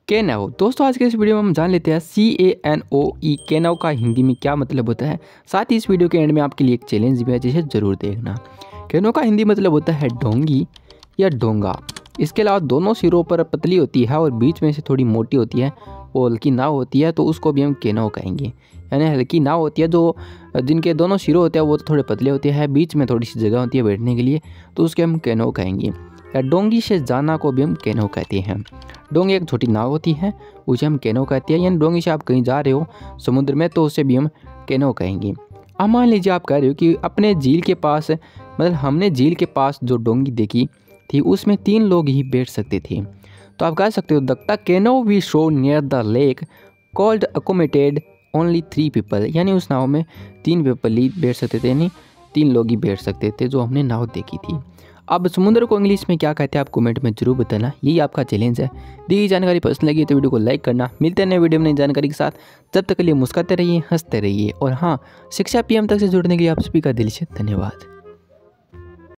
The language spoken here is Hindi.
कैनों। दोस्तों आज के इस वीडियो में हम जान लेते हैं CANOE कैनों का हिंदी में क्या मतलब होता है। साथ ही इस वीडियो के एंड में आपके लिए एक चैलेंज भी है जिसे ज़रूर देखना। कैनों का हिंदी मतलब होता है डोंगी या डोंगा। इसके अलावा दोनों सिरों पर पतली होती है और बीच में से थोड़ी मोटी होती है। वो हल्की नाव होती है तो उसको भी हम कैनों कहेंगे। यानी हल्की नाव होती है जो जिनके दोनों सिरों होते हैं वो तो थोड़े पतले होते हैं, बीच में थोड़ी सी जगह होती है बैठने के लिए, तो उसके हम कैनों कहेंगे। या डोंगी से जाना को भी हम कैनों कहते हैं। डोंगी एक छोटी नाव होती है, उसे हम कैनों कहते हैं। यानी डोंगी से आप कहीं जा रहे हो समुद्र में तो उसे भी हम कैनों कहेंगे। अब मान लीजिए आप कह रहे हो कि अपने झील के पास, मतलब हमने झील के पास जो डोंगी देखी थी उसमें 3 लोग ही बैठ सकते थे। तो आप कह सकते हो the canoe we show near the lake called accommodated only 3 people. यानी उस नाव में 3 पीपल ही बैठ सकते थे, यानी 3 लोग ही बैठ सकते थे जो हमने नाव देखी थी। अब समुद्र को इंग्लिश में क्या कहते हैं आप कमेंट में जरूर बताना, यही आपका चैलेंज है। दी जानकारी पसंद लगी तो वीडियो को लाइक करना। मिलते हैं नए वीडियो में नई जानकारी के साथ, जब तक के लिए मुस्कुराते रहिए, हंसते रहिए और हाँ, शिक्षा PM तक से जुड़ने के लिए आप सभी का दिल से धन्यवाद।